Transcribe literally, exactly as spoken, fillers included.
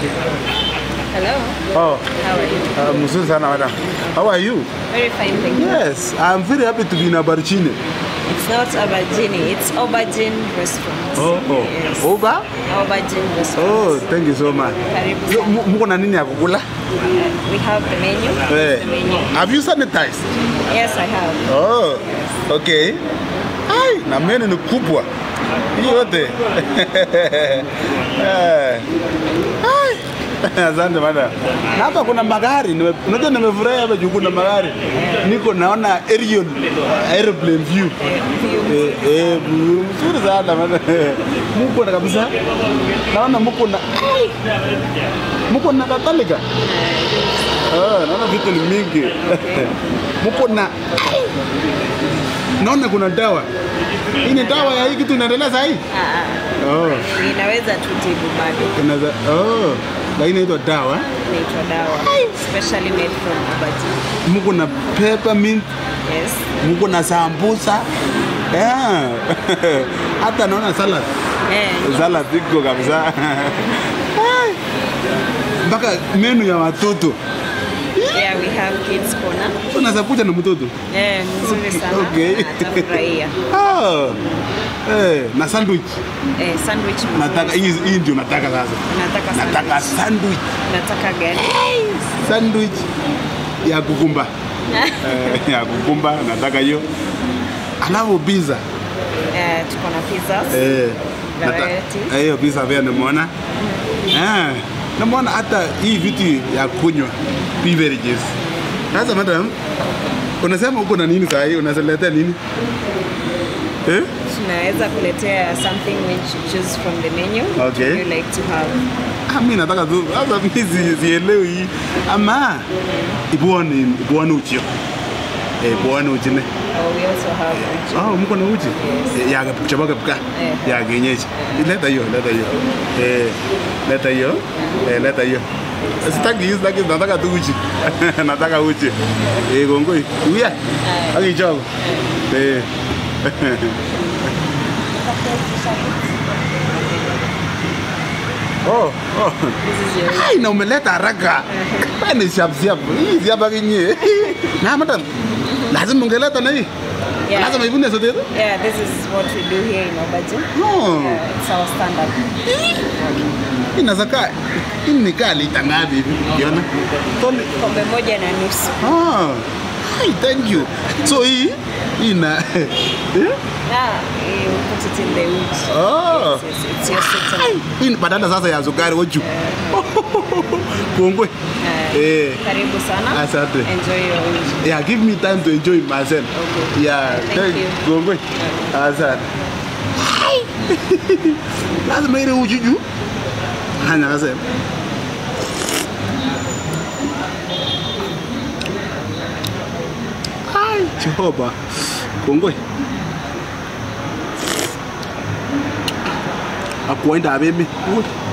Hello. Oh. How are you? Uh, Mzuri sana madam. How are you? Very fine, thank you. Yes, I'm very happy to be in Abarchini. It's not Aubergine, it's Aubergine Restaurant. Oh, oh. Yes. Oba? Aubergine Restaurant. Oh, thank you so much. Karibu Yo, sana. Muko na nini ya kukula? We have the menu. Eh. The menu. Have you sanitized? Yes, I have. Oh, okay. Ai, na menu ni kubwa. Hii yote. Eh. Ai. Asante madam. Na hapa kuna magari. Nime- Unajua nimefurahi hapa juu kuna magari. Niko naona aerial airplane view. Eh, eh, mzuri sana madam. Muko na kabisa. Naona muko na ai. Muko na kadhalika. Ah, naona vitu ni mingi. Muko na naona kuna dawa. Hii ni dawa ya hii kitu inaendelea sasa hii? Ah, ah. Oh. Inaweza tutibu bado. Inaweza oh. Lakini inaitwa dawa. Inaitwa dawa. Specially made from aubergine. Muko na peppermint, Yes. muko na sambusa. Yeah. Hata naona salad. Eh. Salad iko kabisa. Ai. Mpaka menu ya watoto. Yeah, we have kids corner. Unaweza kuja na mtoto. Eh, nzuri sana. Okay. Atafurahia. Oh. Eh, na sandwich. Eh, sandwich. Nataka hii hii ndio nataka sasa. Nataka Nataka sandwich. sandwich. Nataka gani? Sandwich ya kukumba. Eh, ya kukumba nataka hiyo. Alafu pizza. Eh, tuko na pizzas. Eh. nata- Variety. eh, hiyo pizza pia nimeona. Eh. Nimeona hata hii vitu ya kunywa beverages. Sasa madam, unasema uko na nini sasa hii? Unazaletea nini? Eh? Tunaweza kuletea something which you choose from the menu. Okay. You like to have. Ah, mimi nataka tu sasa mimi si- sielewi hii. Ama ibuone ibuone uchi. Eh, ibuone uchi ne. Oh, we also have uji. Ah, mko na uchi? Yes. Eh, ya kuchapa kapika. Eh. Ya kienyeji. Leta hiyo, leta hiyo. Eh, leta hiyo. Eh, leta hiyo. Sitaki hizo, sitaki nataka tu uchi. Nataka uchi. Eh, gongoi. Uya. Aki choko. Eh. Oh, oh. This is your Ai, na umeleta haraka. Ni siap siap. Hii siapa kinyi. Na madam. Lazima ungeleta na hii. Yeah. Lazima ivune sote tu. Yeah, this is what we do here in Aubergine. Oh. Yeah, it's our standard. Inaweza kaa hii ni kaa lita ngapi hivi? Ukiona? Toni. Kombe moja na nusu. Ah. Hi, thank you. So hii ina eh? Yeah, you put it in the uji. Oh. Yes, yes, it's your sweetener. Hii ni badala sasa ya sukari oju. Kongwe. Uh, Eh. Karibu sana. Asante. Enjoy your uji. Yeah, give me time to enjoy myself. Okay. Yeah, Thank you. Kongwe. Asante. Lazima ile uji juu. Hanya kasema. Ai, Jehova. Kongwe. Akuenda abemi. Ui.